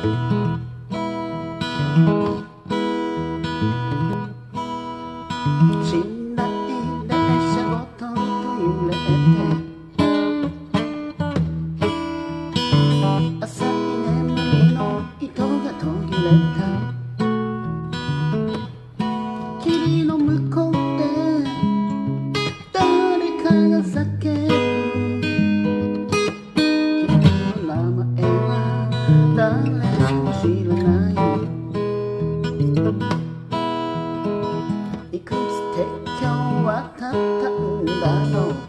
寝台列車ごとに揺れて、浅い眠りの糸が途切れた。霧の向こうで誰かが叫ぶ。君の名前は誰も知らない。いくつ鉄橋を渡ったんだろう。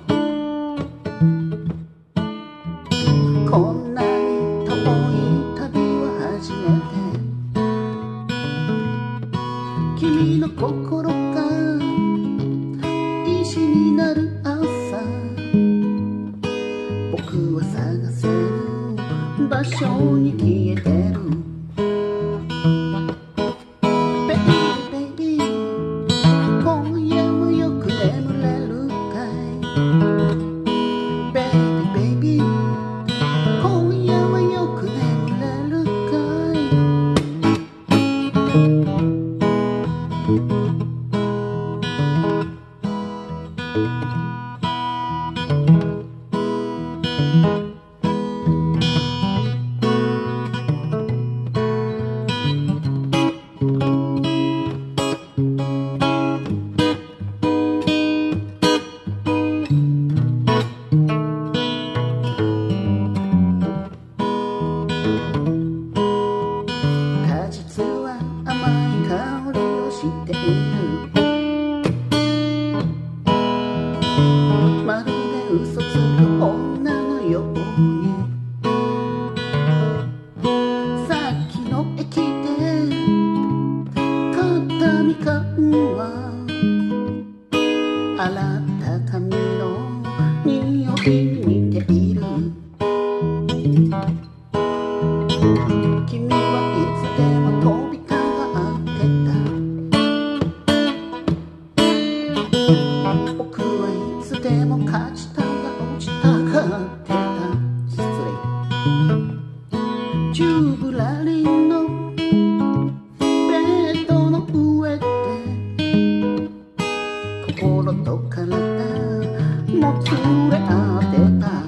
こんなに遠い旅は初めて。君の心が石になる朝、僕は探せる場所に消えてる。果実は甘い香りをしている。まるで嘘つく女のように。さっきの駅で買ったみかんは洗った髪の匂いに似ている。君はいつでも飛び交ってた。僕はいつでも勝ちたが落ちたがってた。失礼。チューブラリンのベッドの上で心と体もつれ合ってた。